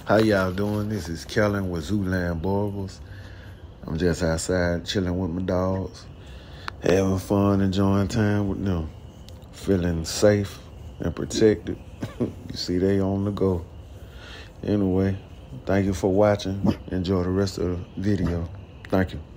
How y'all doing? This is Kellen with Zooland Barbers. I'm just outside chilling with my dogs, having fun, enjoying time with them, feeling safe and protected. You see, they on the go. Anyway, thank you for watching. Enjoy the rest of the video. Thank you.